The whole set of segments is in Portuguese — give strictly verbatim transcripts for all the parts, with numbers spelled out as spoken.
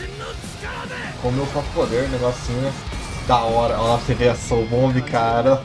Com o meu próprio poder, negocinho, né? Da hora. Olha lá pra você ver a Soul Bomb, cara.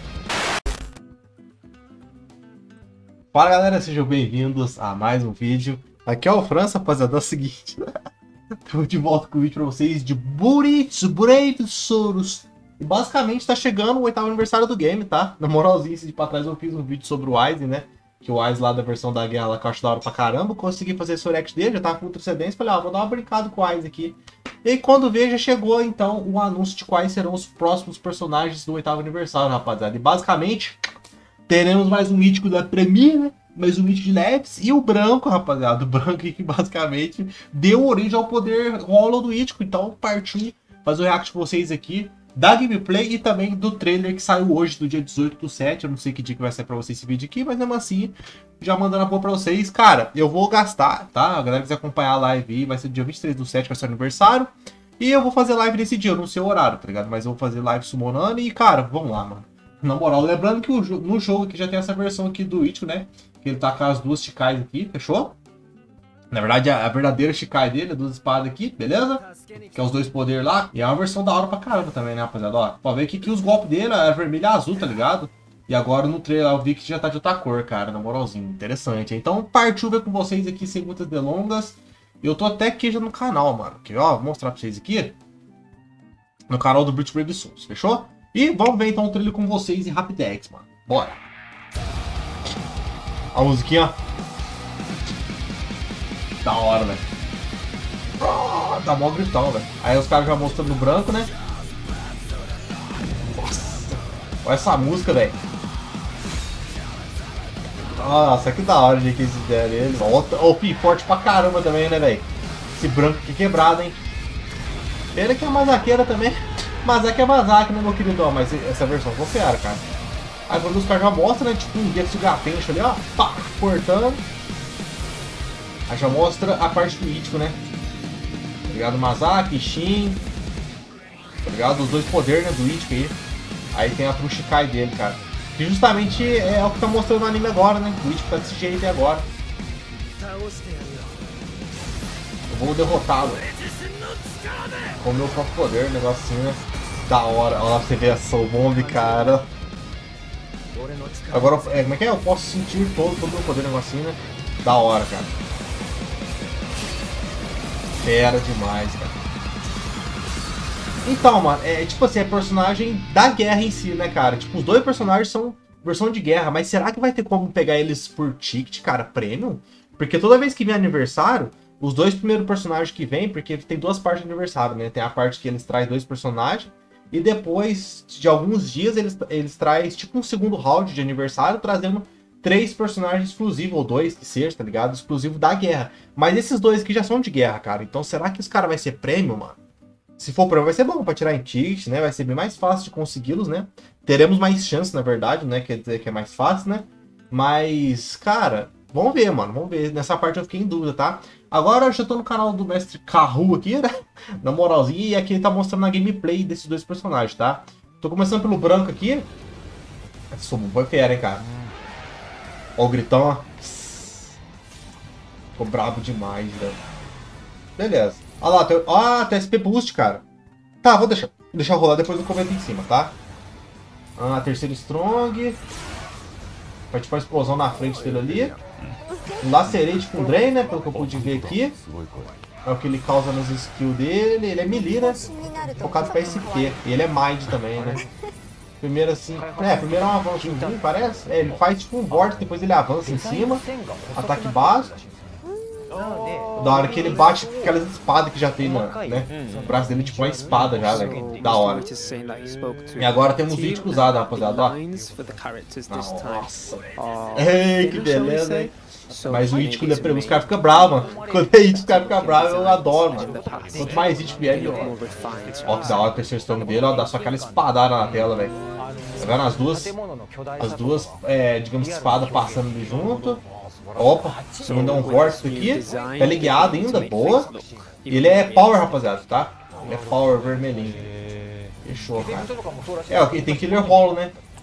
Fala galera, sejam bem-vindos a mais um vídeo. Aqui é o França, rapaziada, é o seguinte. Tô de volta com o vídeo pra vocês de Burits Bravesauros. E basicamente tá chegando o oitavo aniversário do game, tá? Na moralzinha, esse de pra trás eu fiz um vídeo sobre o Wise, né? Que o Wise lá da versão da guerra lá que eu acho da hora pra caramba. Consegui fazer esse react dele, já tava com antecedência. Falei, ó, ah, vou dar uma brincada com o Wise aqui. E aí quando veio, já chegou então o anúncio de quais serão os próximos personagens do oitavo aniversário, rapaziada. E basicamente, teremos mais um mítico da Premier, né? Mais um mítico de leves. E o branco, rapaziada. O branco que basicamente deu origem ao poder Hollow do mítico. Então parti fazer o react com vocês aqui da gameplay e também do trailer que saiu hoje, do dia dezoito do sete. Eu não sei que dia que vai sair pra vocês esse vídeo aqui, mas mesmo assim, já mandando a boa pra vocês. Cara, eu vou gastar, tá? A galera quiser acompanhar a live aí, vai ser dia vinte e três do sete, vai ser o aniversário. E eu vou fazer live nesse dia, eu não sei o horário, tá ligado? Mas eu vou fazer live summonando e, cara, vamos lá, mano. Na moral, lembrando que o, no jogo aqui já tem essa versão aqui do Ichigo, né? Que ele tá com as duas Shikais aqui, fechou? Na verdade, a, a verdadeira Shikai dele, duas espadas aqui, beleza? Que é os dois poderes lá. E é uma versão da hora pra caramba também, né, rapaziada? Ó, pode ver que, que os golpes dele é vermelho e azul, tá ligado? E agora no trailer eu vi que já tá de outra cor, cara, na moralzinha. Interessante. Então partiu ver com vocês aqui sem muitas delongas. Eu tô até aqui já no canal, mano. Que, ó, vou mostrar pra vocês aqui. No canal do Burits Bravesauros, fechou? E vamos ver então o trailer com vocês em Rapidex, mano. Bora. A musiquinha, ó. Da hora, velho. Oh, tá mó gritão, velho. Aí os caras já mostrando no branco, né? Nossa. Olha essa música, velho. Nossa, que da hora de que eles fizeram ele. Ó, o Pi forte pra caramba também, né, velho? Esse branco aqui quebrado, hein? Ele que é mazaqueira também. Mazak é Mazak, né, meu querido? Ó, mas essa versão confiaram, cara. Aí quando os caras já mostram, né? Tipo um Getsu Gatencho ali, ó. Pá, cortando. Aí já mostra a parte do Ichigo, né? Tá ligado? Mazak, Shin. Tá ligado? Os dois poderes, né? Do Ichigo aí. Aí tem a Trushikai dele, cara. Que justamente é o que tá mostrando no anime agora, né? O Ichigo tá desse jeito aí agora. Eu vou derrotá-lo. Com o meu próprio poder, negocinho, né? Da hora. Olha lá pra você ver a Soul Bomb, cara. Agora, é, como é que é? Eu posso sentir todo, todo o meu poder, negocinho, né? Da hora, cara. Fera demais, cara. Então, mano, é tipo assim, é personagem da guerra em si, né, cara? Tipo, os dois personagens são versão de guerra, mas será que vai ter como pegar eles por ticket, cara, premium? Porque toda vez que vem aniversário, os dois primeiros personagens que vem, porque tem duas partes de aniversário, né? Tem a parte que eles trazem dois personagens, e depois de alguns dias eles, eles trazem tipo um segundo round de aniversário, trazendo três personagens exclusivos, ou dois que seja, tá ligado? Exclusivo da guerra. Mas esses dois aqui já são de guerra, cara. Então será que os caras vai ser prêmio, mano? Se for prêmio vai ser bom pra tirar em ticket, né? Vai ser bem mais fácil de consegui-los, né? Teremos mais chance, na verdade, né? Quer dizer que é mais fácil, né? Mas, cara, vamos ver, mano. Vamos ver. Nessa parte eu fiquei em dúvida, tá? Agora eu já tô no canal do Mestre Karu aqui, né? Na moralzinha. E aqui ele tá mostrando a gameplay desses dois personagens, tá? Tô começando pelo branco aqui. Essa foi fera, hein, cara? Ó o gritão, ó. Ficou brabo demais, velho. Beleza. Olha lá, tem... ah, tem S P Boost, cara. Tá, vou deixar, vou deixar rolar, depois eu comento em cima, tá? Ah, terceiro Strong. Vai tipo uma explosão na frente dele ali. Um Lacerate com Drain, né? Pelo que eu pude ver aqui. É o que ele causa nas skills dele. Ele é melee, né? Focado pra S P. E ele é Mind também, né? Primeiro assim, é, primeiro é um avanço ruim, parece. É, ele faz tipo um vortex, depois ele avança em cima. Ataque básico. Da hora que ele bate aquelas espadas que já tem, né? O braço dele tipo uma espada já, né? Da hora. E agora temos o vídeo cruzado, rapaziada, ó. Nossa. Ei, que beleza, hein? Mas o Ichigo, os caras ficam bravos, mano. Quando é Ichigo, os caras ficam bravos, eu adoro, mano. Quanto mais Ichigo vier, melhor. Ó, que da hora o terceiro Strong dele, ó, dá só aquela espadada na tela, velho. Tá vendo as duas, as duas, é, digamos, espadas passando ali junto. Opa, segundo é um Vortex aqui, tá ligado ainda, boa. Ele é Power, rapaziada, tá? Ele é Power vermelhinho. Fechou, cara. É, ok, tem Killer Hollow, né?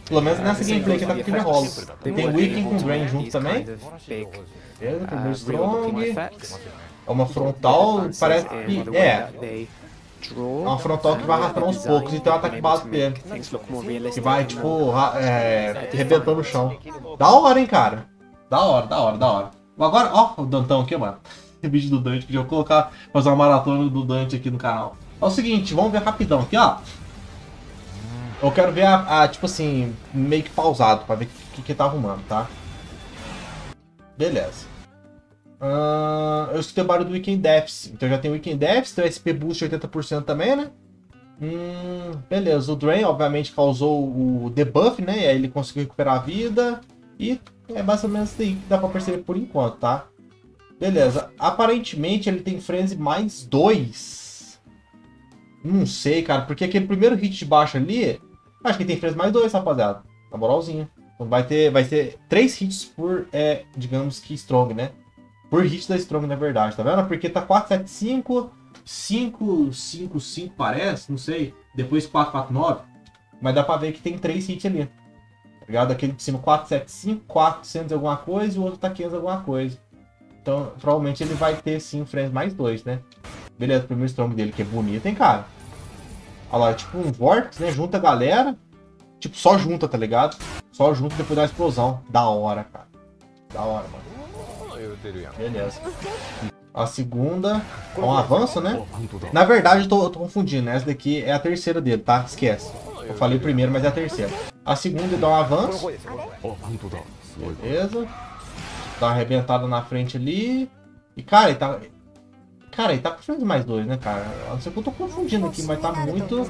Pelo menos nessa gameplay que tá com o Killer Hollow. Tem Weaken com Drain junto também. Beleza, primeiro Strong. É uma frontal, parece que... É. É uma frontal que vai arrastando aos poucos e tem um ataque básico dele. Que vai, tipo, é, arrebentando o chão. Da hora, hein, cara? Da hora, da hora, da hora. Agora, ó, o Dantão aqui, mano. Esse vídeo do Dante, que eu vou colocar, fazer uma maratona do Dante aqui no canal. É o seguinte, vamos ver rapidão aqui, ó. Eu quero ver a, a tipo assim, meio que pausado, pra ver o que, que, que tá arrumando, tá? Beleza. Uh, eu escutei o barulho do Weekend Deficit. Então já tem o Weekend Deficit, tem o S P Boost oitenta por cento também, né? Hum, beleza, o Drain obviamente causou o debuff, né? E aí ele conseguiu recuperar a vida. E é mais ou menos isso aí que dá pra perceber por enquanto, tá? Beleza, aparentemente ele tem Frenzy mais dois. Não sei, cara, porque aquele primeiro hit de baixo ali, acho que tem Frenzy mais dois, rapaziada. Na moralzinha. Então vai ter, vai ter três hits por, é, digamos que Strong, né? Por hit da Strong, na verdade, tá vendo? Porque tá quatro sete cinco, cinco cinco cinco parece, não sei. Depois quatro quatro nove. Mas dá pra ver que tem três hits ali. Tá ligado? Aquele de cima quatro sete cinco, quatrocentos alguma coisa e o outro tá quinhentos alguma coisa. Então, provavelmente ele vai ter sim o Frenzy mais dois, né? Beleza, o primeiro Strong dele que é bonito, hein, cara? Olha lá, é tipo um Vortex, né? Junta a galera. Tipo, só junta, tá ligado? Só junta e depois dá uma explosão. Da hora, cara. Da hora, mano. Beleza. A segunda é um avanço, né? Na verdade, eu tô, eu tô confundindo. Essa daqui é a terceira dele, tá? Esquece. Eu falei primeiro, mas é a terceira. A segunda dá um avanço. Beleza. Dá uma arrebentada na frente ali. E, cara, ele tá... Cara, ele tá com Frenzy mais dois, né, cara? Eu não sei que eu tô confundindo aqui, mas tá muito...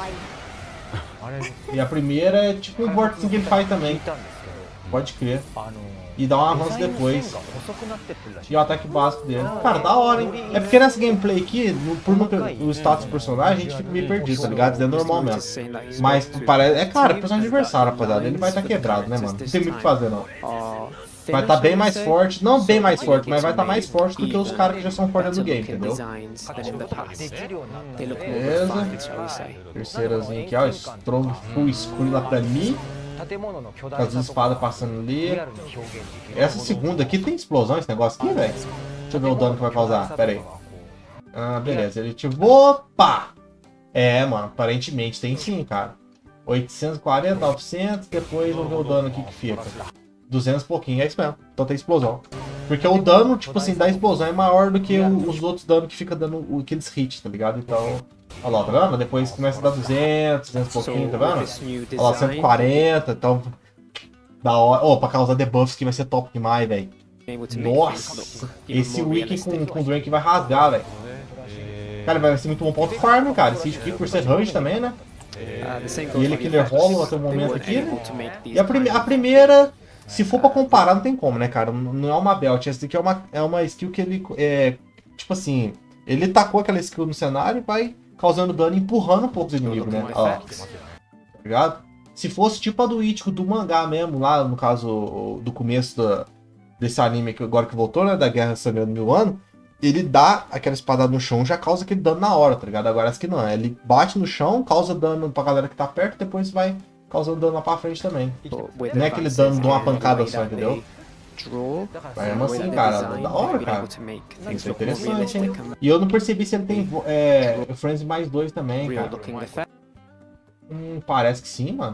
E a primeira é tipo um Vortex que ele faz também. Pode crer. E dá um avanço depois. E o ataque básico dele. Cara, da hora, hein? É porque nessa gameplay aqui, por não ter o status do personagem, a gente fica meio perdido, tá ligado? Isso é normal mesmo. Mas parece... É, cara, é personagem adversário, rapaziada. Ele vai estar tá quebrado, né, mano? Não tem muito o que fazer, não. Vai estar tá bem mais forte. Não bem mais forte, mas vai estar tá mais forte do que os caras que já são fortes no game, entendeu? Beleza. Terceirazinha aqui, ó. Strong Full Screen lá pra mim. Com as duas espadas passando ali. Essa segunda aqui tem explosão, esse negócio aqui, velho? Deixa eu ver o dano que vai causar. Pera aí. Ah, beleza. Ele tipo... Opa! É, mano. Aparentemente tem sim, cara. oitocentos e quarenta, novecentos. Depois vamos ver o dano aqui que fica. duzentos e pouquinho. É isso mesmo. Então tem explosão. Porque o dano, tipo assim, da explosão é maior do que o, os outros danos que fica dando aqueles hits, tá ligado? Então... Olha lá, tá vendo? Depois começa a dar duzentos, duzentos e pouquinho, tá vendo? Olha lá, cento e quarenta, então... Da hora. Oh, pra causar debuffs que vai ser top demais, velho. Nossa! Esse Wiki com, com o Drake vai rasgar, velho. Cara, vai ser muito bom ponto farm, cara. Esse aqui por ser range também, né? E ele Killer Hollow até o momento aqui, né? E a, prime a primeira... Se for pra comparar, não tem como, né, cara? Não é uma belt. Essa daqui é uma, é uma skill que ele... É, tipo assim... Ele tacou aquela skill no cenário e vai... causando dano, empurrando um pouco os inimigos, né? Ó, tá ligado? Se fosse tipo a do Ichigo do mangá mesmo, lá no caso do começo da, desse anime que agora que voltou, né? Da Guerra Sangrando Mil Anos, ele dá aquela espadada no chão, já causa aquele dano na hora, tá ligado? Agora essa que não, ele bate no chão, causa dano pra galera que tá perto, depois vai causando dano lá pra frente também. Não é aquele dano de uma pancada só, entendeu? Mas mesmo assim, cara, da hora, cara. Isso é interessante, hein? E eu não percebi se ele tem é, Frenzy mais dois também, cara. Hum, parece que sim, mano.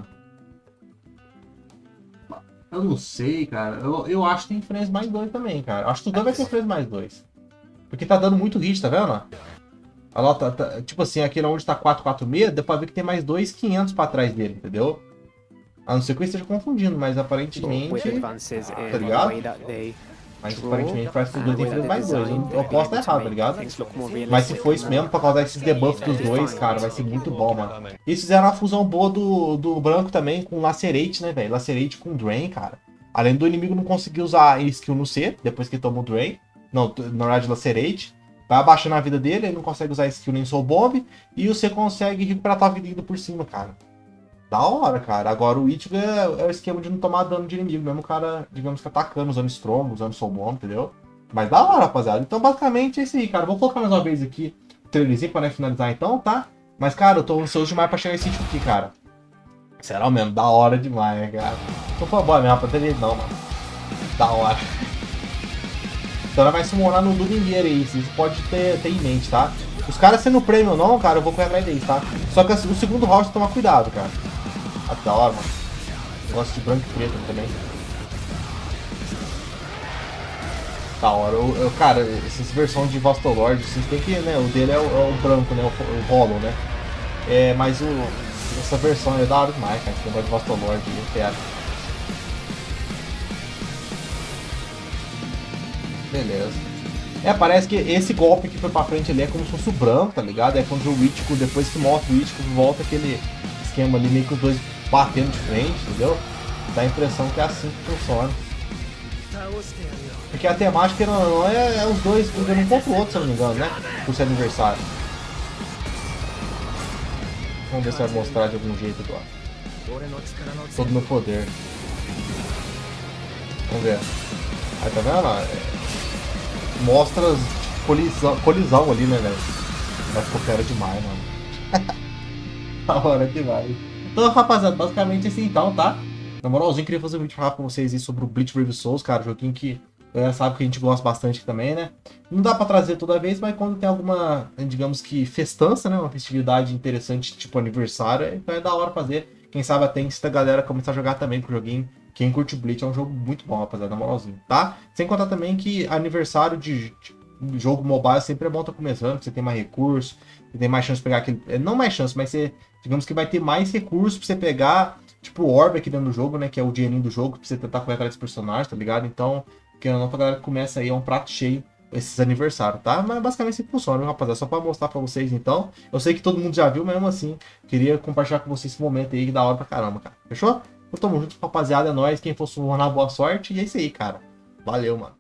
Eu não sei, cara. Eu, eu acho que tem Frenzy mais dois também, cara. Acho que tudo vai ter Frenzy mais dois. Porque tá dando muito hit, tá vendo? Olha lá, tá, tá, tipo assim, aquele onde tá quatro quatro seis, deu pra ver que tem mais dois quinhentos pra trás dele, entendeu? A não ser que eu esteja confundindo, mas aparentemente... Tá ligado? Mas aparentemente parece que os dois tem mais dois. Eu posso estar errado, tá ligado? Mas se for isso mesmo, pra causar esses debuffs dos dois, cara, vai ser muito bom, mano. Eles fizeram uma fusão boa do, do branco também com Lacerate, né, velho? Lacerate com Drain, cara. Além do inimigo não conseguir usar skill no C, depois que toma o Drain. Não, na verdade, Lacerate. Vai abaixando a vida dele, ele não consegue usar skill nem Soul Bomb. E você consegue recuperar tua vida indo por cima, cara. Da hora, cara. Agora o Ichigo é, é o esquema de não tomar dano de inimigo, mesmo o cara, digamos que atacando, usando Strong, usando Soul Bomb, entendeu? Mas da hora, rapaziada. Então, basicamente, é isso aí, cara. Vou colocar mais uma vez aqui o trailerzinho pra né, finalizar então, tá? Mas, cara, eu tô ansioso demais pra chegar esse sítio aqui, cara. Será mesmo? Da hora demais, né, cara? Não foi boa mesmo, pra ter jeito não, mano. Da hora. Então ela vai summonar no Domingueiro aí, isso pode ter, ter em mente, tá? Os caras sendo prêmio ou não, cara, eu vou correr atrás deles, tá? Só que o segundo round tomar cuidado, cara. Ah, que da hora, mano. Gosto de branco e preto também. Da hora. Eu, eu, cara, essas versões de Vostolord, vocês tem que, né? O dele é o, é o branco, né? O, o Hollow, né? É, mas o, essa versão é da hora demais, cara. Esse negócio de Vostolord, eu quero. Beleza. É, parece que esse golpe que foi pra frente ali é como se fosse o branco, tá ligado? É quando o Ichigo, depois que mostra o Ichigo, volta aquele esquema ali, meio que os dois batendo de frente, entendeu? Dá a impressão que é assim que funciona. Porque a temática não, não é, é os dois brigando um contra o outro, se eu não me engano, né? Por ser aniversário. Vamos ver se vai mostrar de algum jeito agora. Todo meu poder. Vamos ver. Aí tá vendo? É... Mostra tipo, colisão, colisão ali, né, velho? Mas ficou fera demais, mano. Da hora demais. Então, rapaziada, basicamente assim então, tá? Na moralzinha, queria fazer um vídeo pra falar com vocês aí sobre o Bleach Brave Souls, cara. Joguinho que a galera sabe que a gente gosta bastante também, né? Não dá pra trazer toda vez, mas quando tem alguma, digamos que, festança, né? Uma festividade interessante, tipo aniversário, então é da hora fazer. Quem sabe até se a galera começar a jogar também pro joguinho. Quem curte Bleach é um jogo muito bom, rapaziada, na moralzinha, tá? Sem contar também que aniversário de, de jogo mobile sempre é bom estar tá começando, você tem mais recursos, você tem mais chance de pegar aquele... Não mais chance, mas você, digamos que vai ter mais recursos pra você pegar, tipo o Orb aqui dentro do jogo, né? Que é o dinheirinho do jogo, pra você tentar correr atrás dos personagens, tá ligado? Então, querendo ou não, pra galera que começa aí, é um prato cheio esses aniversários, tá? Mas basicamente assim funciona, viu, rapaziada? Só pra mostrar pra vocês, então. Eu sei que todo mundo já viu, mas mesmo assim, queria compartilhar com vocês esse momento aí que da hora pra caramba, cara. Fechou? Então tamo junto, rapaziada, é nóis. Quem for summonar, boa sorte. E é isso aí, cara. Valeu, mano.